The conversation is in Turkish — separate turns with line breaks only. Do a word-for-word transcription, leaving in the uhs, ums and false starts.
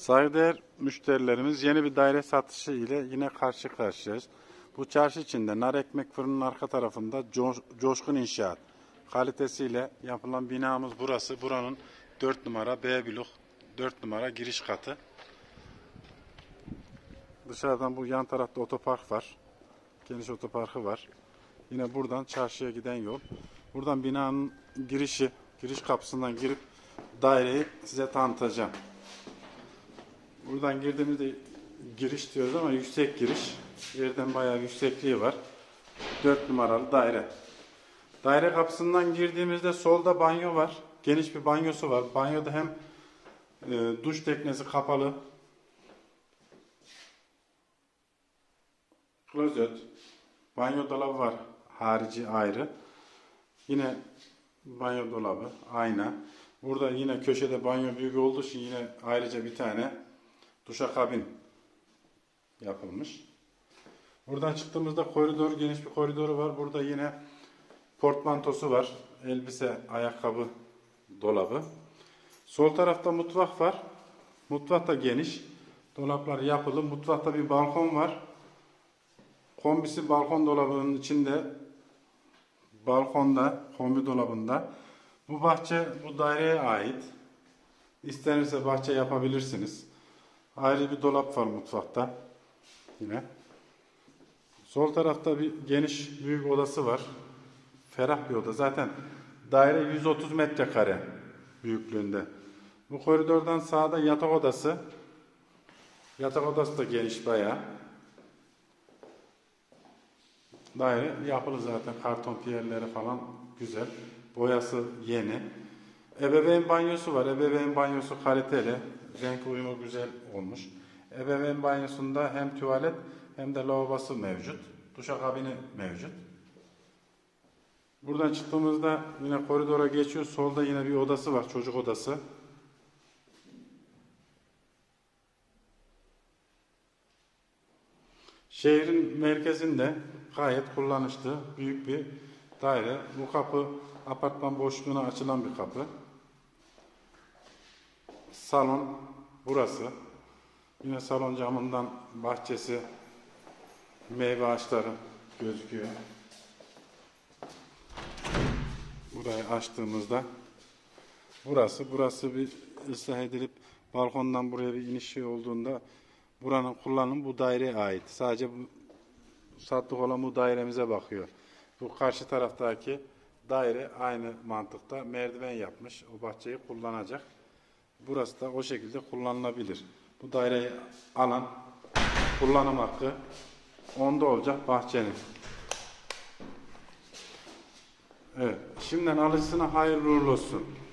Saygıdeğer müşterilerimiz, yeni bir daire satışı ile yine karşı karşıyayız. Bu çarşı içinde nar ekmek fırının arka tarafında Coşkun İnşaat kalitesiyle yapılan binamız burası. Buranın dört numara B blok dört numara giriş katı. Dışarıdan bu yan tarafta otopark var. Geniş otoparkı var. Yine buradan çarşıya giden yol. Buradan binanın girişi, giriş kapısından girip daireyi size tanıtacağım. Buradan girdiğimizde giriş diyoruz ama yüksek giriş. Yerden bayağı yüksekliği var. dört numaralı daire. Daire kapısından girdiğimizde solda banyo var. Geniş bir banyosu var. Banyoda hem e, duş teknesi kapalı, klozet, banyo dolabı var harici ayrı. Yine banyo dolabı, ayna. Burada yine köşede banyo büyük olduğu için yine ayrıca bir tane duşakabin yapılmış. Buradan çıktığımızda koridor, geniş bir koridoru var. Burada yine portmantosu var. Elbise, ayakkabı dolabı. Sol tarafta mutfak var. Mutfak da geniş. Dolaplar yapılı. Mutfakta bir balkon var. Kombisi balkon dolabının içinde. Balkonda, kombi dolabında. Bu bahçe bu daireye ait. İstenirse bahçe yapabilirsiniz. Ayrı bir dolap var mutfakta. Yine. Sol tarafta bir geniş büyük odası var. Ferah bir oda. Zaten daire yüz otuz metrekare büyüklüğünde. Bu koridordan sağda yatak odası. Yatak odası da geniş bayağı. Daire yapılı zaten. Karton piyerleri falan güzel. Boyası yeni. Ebeveyn banyosu var. Ebeveyn banyosu kaliteli. Renk uyumu güzel olmuş. Ebeveyn banyosunda hem tuvalet hem de lavabosu mevcut. Duşakabini mevcut. Buradan çıktığımızda yine koridora geçiyor. Solda yine bir odası var. Çocuk odası. Şehrin merkezinde gayet kullanışlı büyük bir daire. Bu kapı apartman boşluğuna açılan bir kapı. Salon burası. Yine salon camından bahçesi, meyve ağaçları gözüküyor. Burayı açtığımızda burası, burası bir ıslah edilip balkondan buraya bir iniş olduğunda buranın kullanımı bu daireye ait. Sadece bu sattık olan bu dairemize bakıyor. Bu karşı taraftaki daire aynı mantıkta merdiven yapmış. O bahçeyi kullanacak. Burası da o şekilde kullanılabilir. Bu daireyi alan kullanım hakkı onda olacak bahçenin. Evet. Şimdiden alıcısına hayırlı uğurlu olsun.